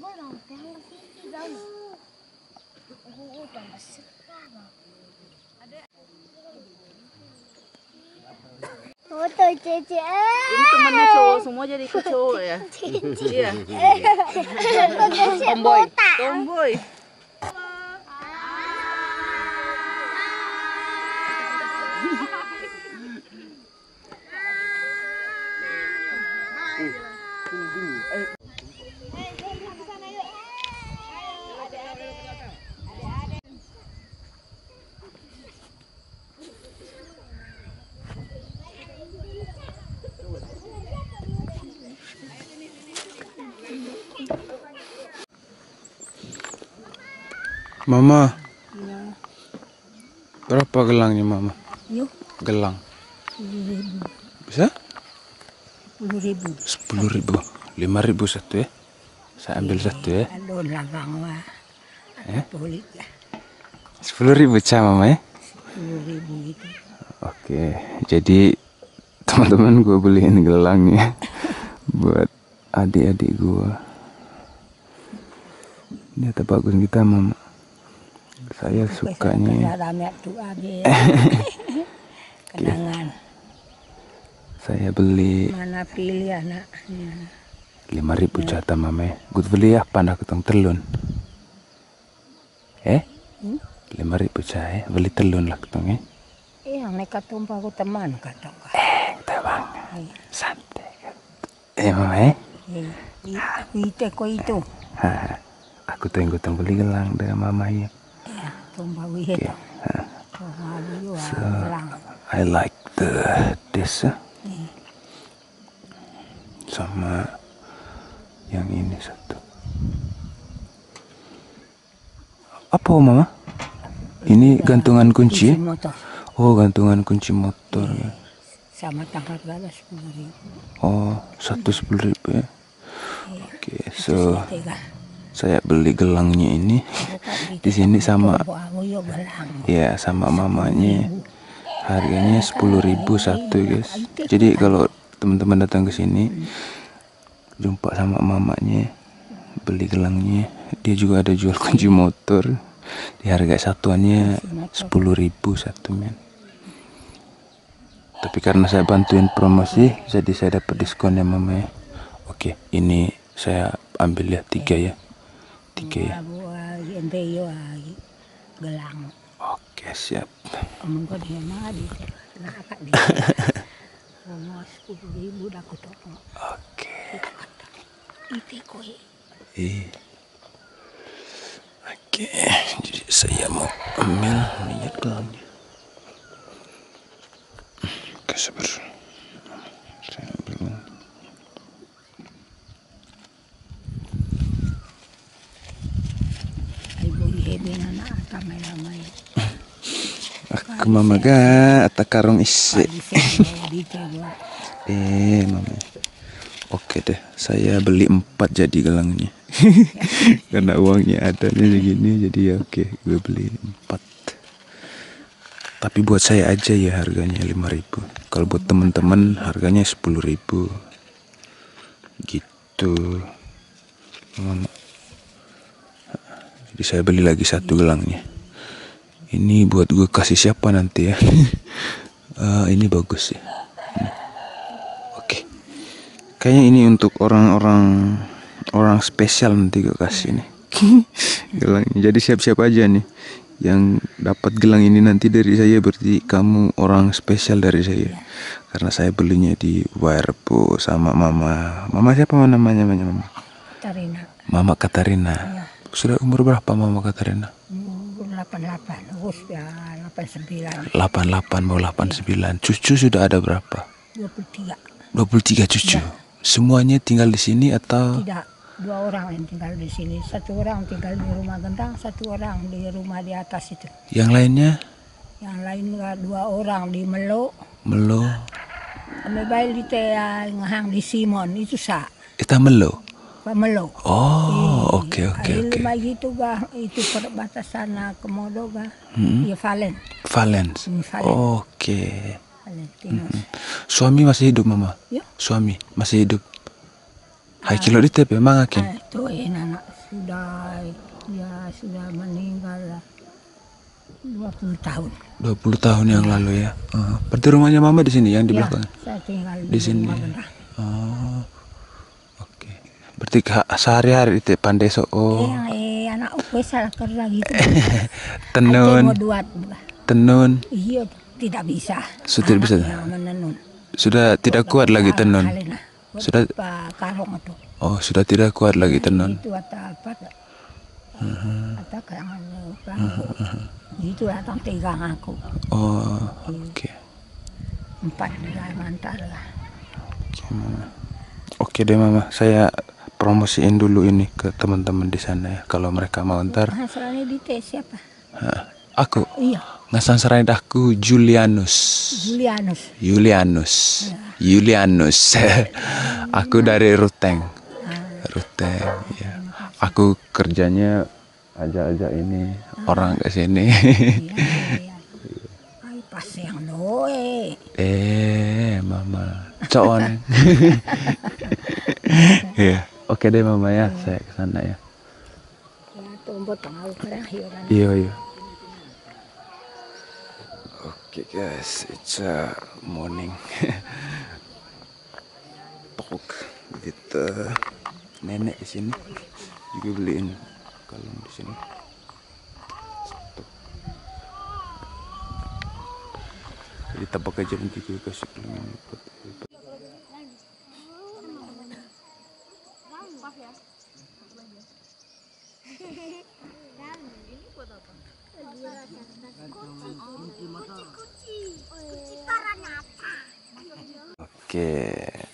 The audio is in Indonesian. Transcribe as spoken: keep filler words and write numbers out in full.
Foto Cece. Ini temannya cowok semua jadi ikut cowok ya? Iya. Tomboy. Tomboy. Mama, berapa gelangnya Mama? Yuk, Gelang, sepuluh ribu. bisa? Sepuluh ribu. Sepuluh ribu, lima ribu satu ya. Saya ambil satu ya. Aduh, labang wah. Eh? Boleh ya. Sepuluh ribu cah Mama ya. Sepuluh ribu itu. Oke, jadi teman-teman gue beliin gelangnya buat adik-adik gue. Ini ada bagus kita Mama. Saya sukanya. Kenangan. Saya beli Mana pilih anak. lima ribu jatah Mama. Gue beli apa nak ketong telun? Eh? Hmm? Lima ribu jatah beli telun lah ketong eh? Yang nekat tumpah aku teman kata. Eh, tebang. Santai kan. Eh Mama eh? Itu kok itu. Ha, aku tunggu tunggu beli gelang dari Mama ya. Ya, tumpah wih. Okay. So, I like the this uh, sama yang ini satu. Apa Mama? Ini gantungan kunci? Kunci motor. Oh, gantungan kunci motor. Ya. Sama tanggal berapa sepuluh ribu. Oh, satu sepuluh ribu ya. Oke, okay, so saya beli gelangnya ini di sini sama, ya sama mamanya. Harganya sepuluh ribu satu guys. Jadi kalau teman-teman datang ke sini jumpa sama mamanya beli gelangnya, dia juga ada jual kunci motor. Di harga satuannya sepuluh ribu satu men. Tapi karena saya bantuin promosi, jadi saya dapat diskonnya mamanya. Oke, ini saya ambil ya tiga ya. Tiga ya. Gelang. Oke, siap. Omong kau dia mah di nak akak dia. Omong sepuluh ribu dah aku tolong. Oke. Itu koi. Eh. Oke, jadi saya mau ambil minyak gelangnya. Oke, sabar. Saya ambil. Aku Mama ga atau karung isi. Eh Mama. Oke deh, saya beli empat jadi gelangnya. Karena uangnya adanya segini, jadi ya oke, gue beli empat. Tapi buat saya aja ya harganya lima ribu. Kalau buat teman-teman harganya sepuluh ribu. Gitu. Mama. Jadi saya beli lagi satu gelangnya. Ini buat gue kasih siapa nanti ya. uh, Ini bagus ya. Hmm. Oke. Kayaknya ini untuk orang-orang orang spesial nanti gue kasih nih. Gelangnya. Jadi siap-siap aja nih. Yang dapat gelang ini nanti dari saya berarti kamu orang spesial dari saya. Karena saya belinya di Wirebo sama Mama. Mama siapa namanya Mama? Katarina. Mama Katarina. Ya. Sudah umur berapa Mama Katarina? Umur delapan puluh delapan, umur ya delapan puluh sembilan. delapan puluh delapan mau delapan puluh sembilan. Cucu sudah ada berapa? dua puluh tiga. dua puluh tiga cucu. Ya. Semuanya tinggal di sini atau? Tidak, dua orang yang tinggal di sini. Satu orang tinggal di rumah Gendang, satu orang di rumah di atas itu. Yang lainnya? Yang lain dua orang di Melo. Melo. Kami bayi di Tea ngahang di Simon itu sa. Kita Melo. Melo. Oh, oke oke oke. Lima itu bah itu perbatasan Komodo bah. Hmm. Ya Valen. Valen. Hmm, Valen. Oke. Hmm. Suami masih hidup Mama? Ya. Suami masih hidup. Hai kilo di tepe mangakin. Itu enak. sudah ya sudah meninggal lah dua puluh tahun. dua puluh tahun yang lalu ya. Uh, berarti rumahnya Mama di sini yang di Ya, belakang. saya tinggal Di sini. rumah benda. Oh. Oke. Berarti ka- sehari-hari itu pandai so. Oh. Eh, eh, anak aku salah kerja gitu. Tenun. Mau buat. Tenun. Iya, tidak bisa. Sudah bisa. Anaknya menenun. Sudah tidak kuat lagi tenun. Halina. Sudah. Pak Karong itu. Oh, sudah tidak kuat lagi tenun. Itu atau apa? Atau kayak itu datang tigang aku. Oh, oke. Empat bulan antar lah. Oke, Mama. Oke deh Mama, saya promosiin dulu ini ke teman-teman di sana ya. Kalau mereka mau ntar. Masalahnya di tes siapa? Hah, aku. Iya, Ngasan serain aku Julianus. Julianus. Julianus. Julianus. Aku dari Ruteng. Ruteng ya. Aku kerjanya ajak-ajak ini orang ke sini. Iya, iya. Ay, pas yang doe. Eh, Mama. Coon. Iya. Oke deh Mama ya, saya ke sana ya. Ya, tumbut pengaruh kerahiran. Iya, iya. Oke guys, it's a morning. Talk with uh, nenek di sini. Juga beliin kalung di sini. Stop. Jadi tabak aja nanti gue kasih kalung ini. Oke.